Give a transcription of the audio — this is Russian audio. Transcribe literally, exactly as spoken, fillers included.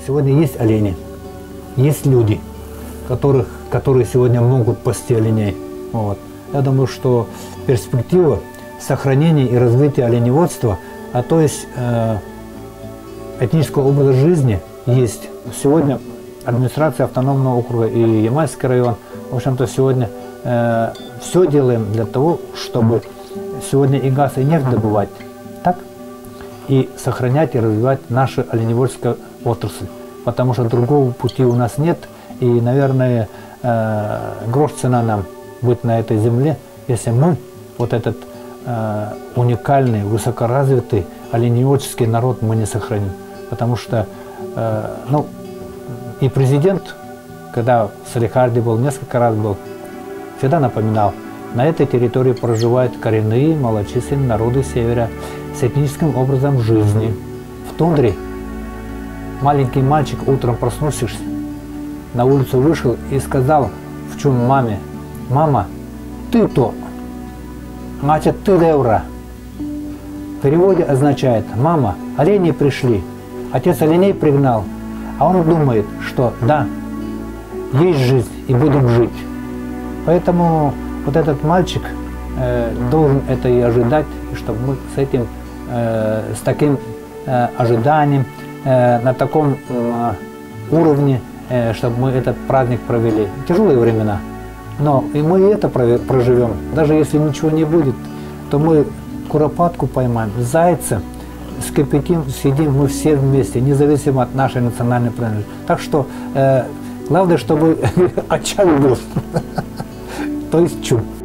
Сегодня есть олени, есть люди, которых, которые сегодня могут пасти оленей. Вот. Я думаю, что перспектива сохранения и развития оленеводства, а то есть э, этнического образа жизни есть. Сегодня администрация автономного округа и Ямайский район, в общем-то, сегодня э, все делаем для того, чтобы сегодня и газ, и нефть добывать, так? И сохранять и развивать нашу оленеводческую отрасль. Потому что другого пути у нас нет. И, наверное, э, грош цена нам быть на этой земле, если мы вот этот э, уникальный, высокоразвитый оленеводческий народ мы не сохраним. Потому что, э, ну, и президент, когда в Салехарде был, несколько раз был, всегда напоминал, на этой территории проживают коренные, малочисленные народы Севера с этническим образом жизни. В тундре маленький мальчик утром проснувшись, на улицу вышел и сказал в чум маме: «Мама, ты то, значит, ты девра». В переводе означает: «Мама, олени пришли». Отец оленей пригнал, а он думает, что да, есть жизнь и будем жить. Поэтому вот этот мальчик э, должен это и ожидать, чтобы мы с этим, э, с таким э, ожиданием, э, на таком э, уровне, э, чтобы мы этот праздник провели. Тяжелые времена, но и мы это проживем. Даже если ничего не будет, то мы куропатку поймаем, зайца скипятим, сидим мы все вместе, независимо от нашей национальной принадлежности. Так что э, главное, чтобы очаг был, то есть чум.